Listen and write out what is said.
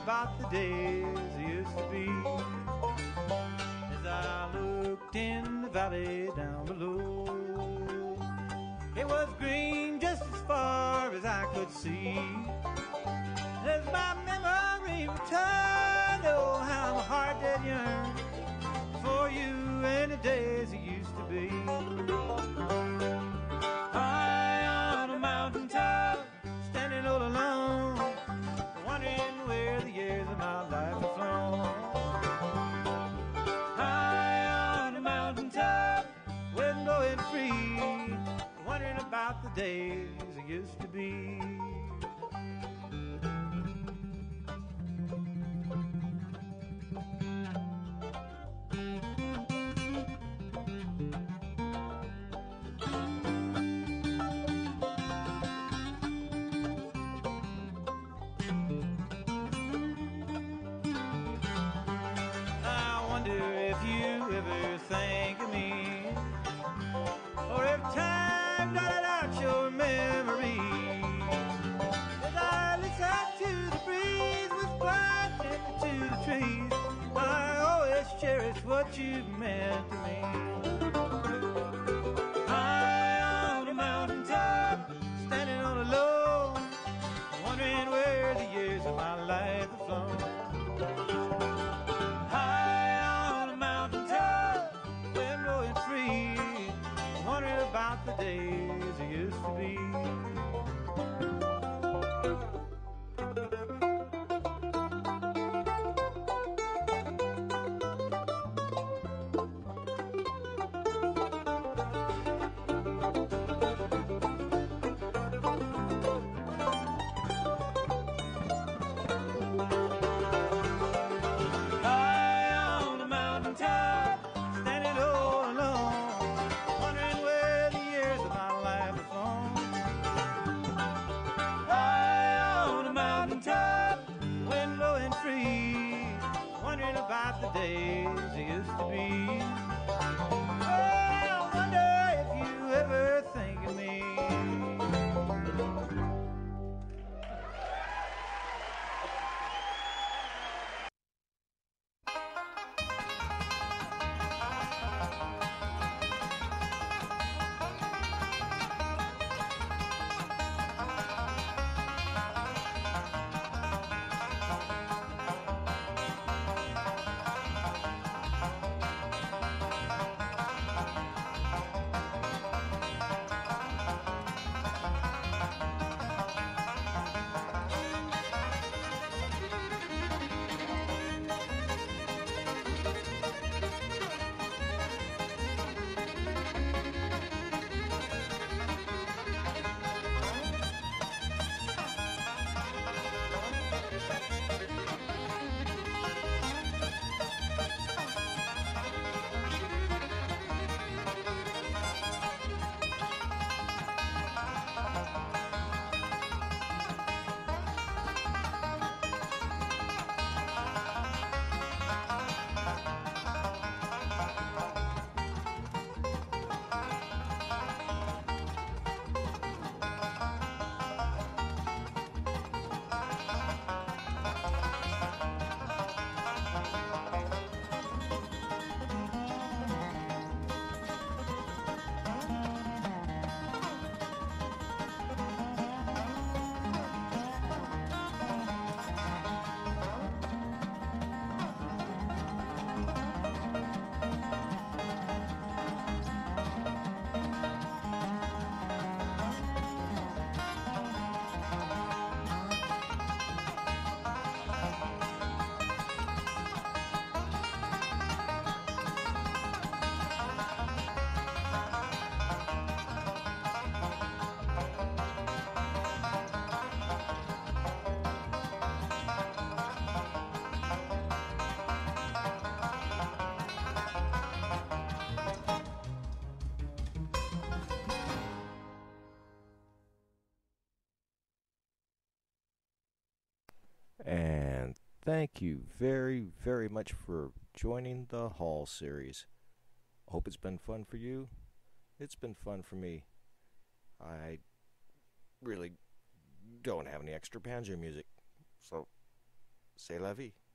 about the days that used to be. As I looked in the valley down below, it was green just as far as I could see. As my memory returned, oh, how my heart did yearn for you and the days it used to be. High on a mountaintop, standing all alone, wondering where the years of my life have flown. High on a mountaintop, wind blowing free, wondering about the days it used to be. What you meant to me. High on a mountaintop, standing all alone, wondering where the years of my life have flown. High on a mountaintop, wind blowing free, wondering about the days it used to be. The days it used to be. Oh, I wonder if you ever think of me. And thank you very, very much for joining the Hall series. I hope it's been fun for you. It's been fun for me. I really don't have any extra banjo music, so C'est la vie.